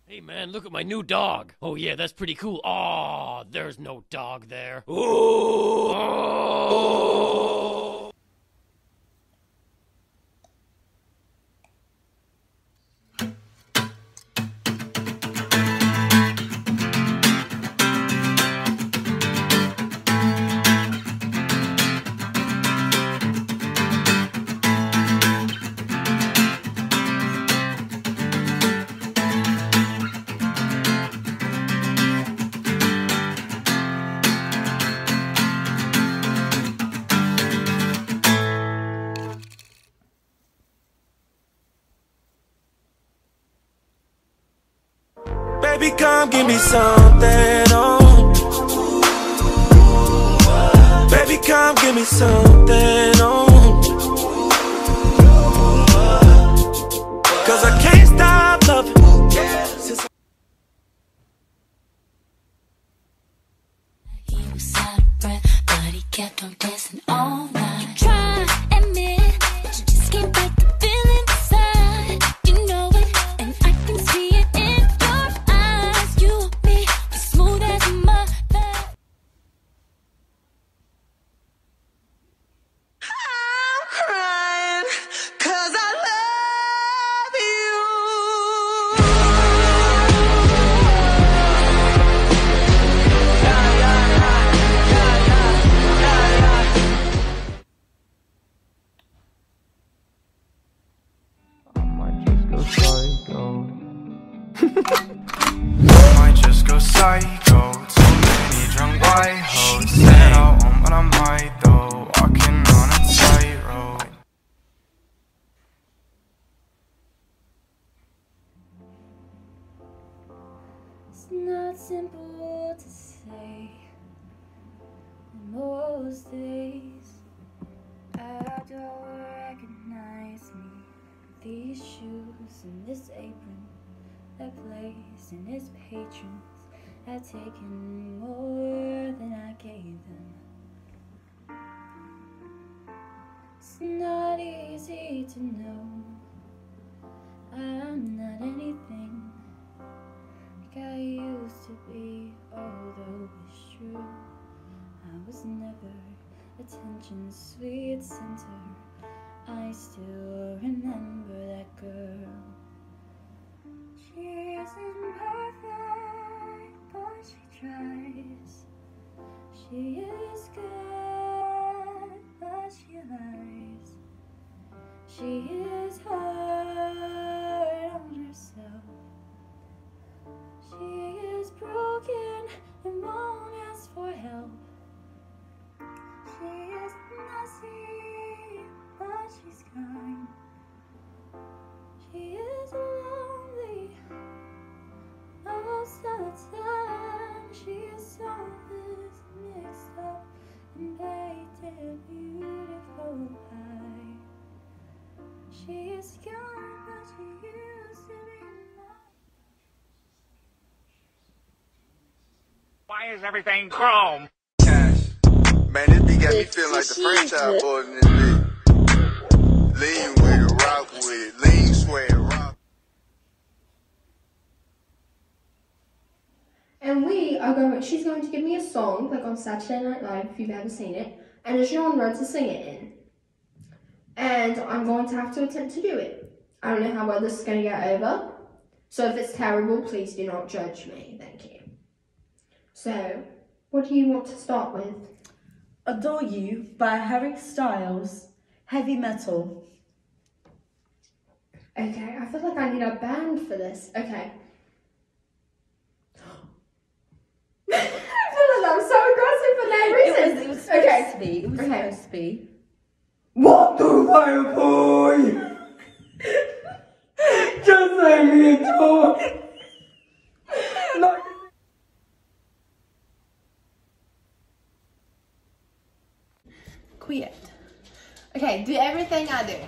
Hey man, look at my new dog. Oh yeah, that's pretty cool. Aw, there's no dog there. Ooh. Oh. Baby, come give me something, oh. Baby, come give me something, oh. Cause I can't stop loving. He was out of breath, but he kept on dancing all night. You try and admit, but you just can't fight the feeling inside. You know it, and I can see it in your eyes. You and me, we're smooth as a mother. I'm crying 'cause I love you. Might just go psycho. Too many drunk white hoes. Said I won't, but I might though. Walking on a tightrope. It's not simple to say. In most days, I don't recognize me. These shoes and this apron, that place and its patrons have taken more than I gave them. It's not easy to know I'm not anything like I used to be, although it's true I was never attention's sweet center. I still remember that girl. She isn't perfect, but she tries. She is good, but she lies. She is hard on herself. She is broken and won't ask for help. She is messy, but she's kind. She is lonely most of the time. She is always mixed up and baked in a beautiful pie. She is gone, but she used to be mine. Why is everything chrome? Cash. Man, this beat got me feeling like the franchise boys in this beat. Lean with it, rock with it, lean, sweat, rock. And she's going to give me a song, like on Saturday Night Live, if you've ever seen it, and a genre to sing it in. And I'm going to have to attempt to do it. I don't know how well this is going to get over, so if it's terrible, please do not judge me, thank you. So, what do you want to start with? Adore You by Harry Styles, heavy metal. Okay, I feel like I need a band for this. Okay. I feel like I'm so aggressive for no reason. It was supposed to be. It was supposed to be. What the fire boy? Just let me talk. Quit. Okay, do everything I do.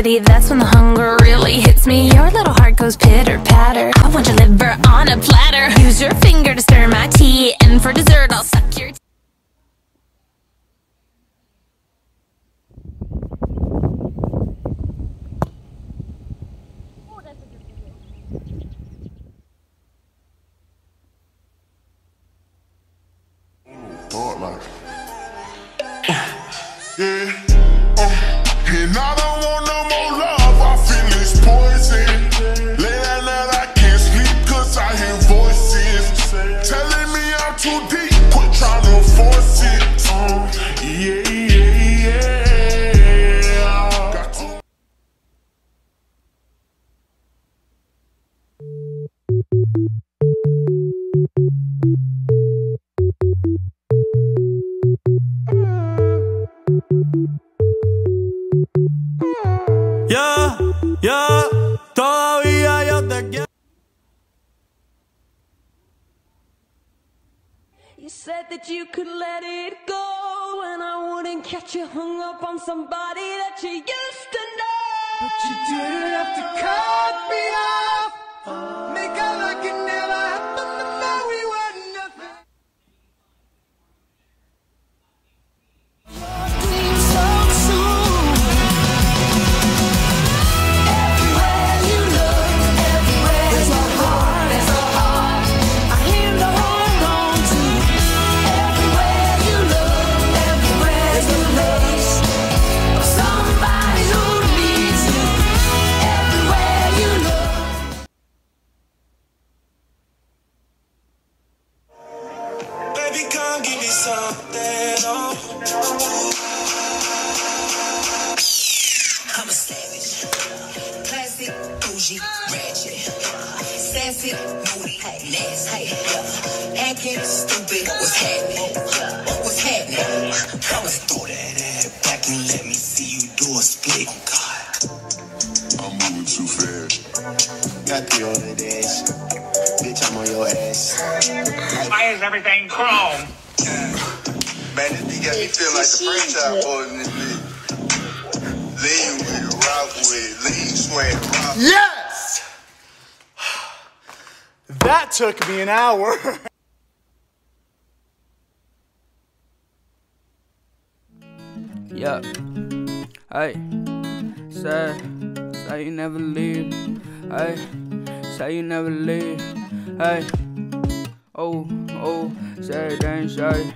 city, that's when the hunger really hits me. Your little heart goes pitter-patter. I want your liver on a platter. Use your finger to stir my tea, and for dessert I'll suck your And I don't want no more love, I feel it's poison. Late at night I can't sleep cause I hear voices telling me I'm too deep, quit trying to force it. Yeah, yeah, yeah. Got to todavía yo te quiero. You said that you could let it go, and I wouldn't catch you hung up on somebody that you used to know. But you didn't have to cut me off. Make out like it never happened to me. We were nothing. Baby, come give me something, oh. I'm a savage, classic, bougie, ratchet, sassy, moody, nasty, acting stupid. What's happening? What's happening? I'ma throw that ass back and let me see you do a split. Oh God, I'm moving too fast. got the other days, bitch, I'm on your ass. Why is everything chrome? Man, this beat got me feeling like the franchise boys in this bitch. Lean with it, rock with it, lean, sweat, rock. Yes! That took me an hour. Yeah. Hey. Say you never leave. Hey. Say you never leave. Hey. Oh, say it ain't shy.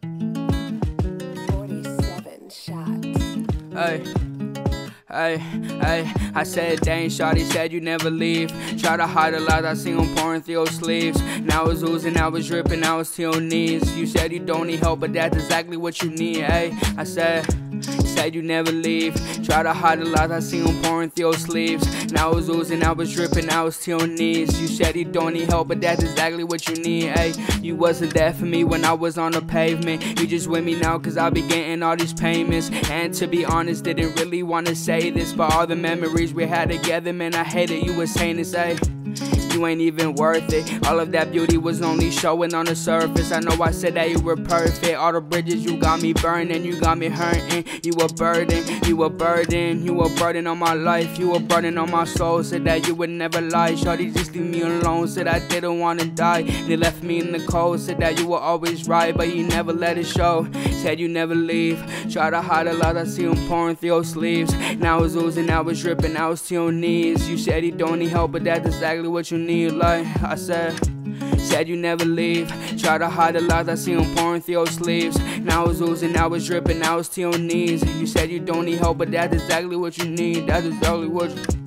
47 shots. Hey, I said dang shawty, said you never leave. Try to hide a lot, I seen him pouring through your sleeves. Now it's oozing, now it's dripping, now it's to your knees. You said you don't need help, but that's exactly what you need, hey. I said you never leave. Try to hide a lot, I seen him pouring through your sleeves. Now it's oozing, now it's dripping, now it's to your knees. You said you don't need help, but that's exactly what you need, hey. You wasn't there for me when I was on the pavement. You just with me now cause I be getting all these payments. And to be honest, didn't really wanna say this, but all the memories we had together, man, I hate it. You was saying to say you ain't even worth it. All of that beauty was only showing on the surface. I know I said that you were perfect. All the bridges you got me burning, you got me hurting. You a burden, you a burden, you a burden on my life, you a burden on my soul. Said that you would never lie, shawty, just leave me alone. Said I didn't wanna die, they left me in the cold. Said that you were always right, but you never let it show. Said you never leave, try to hide a lot, I see him pouring through your sleeves. Now it's oozing, now it's dripping, now it's to your knees. You said you don't need help, but that's exactly what you need, like I said you never leave. Try to hide a lot, I see him pouring through your sleeves. Now it's oozing, now it's dripping, now it's to your knees. You said you don't need help, but that's exactly what you need. That's exactly what you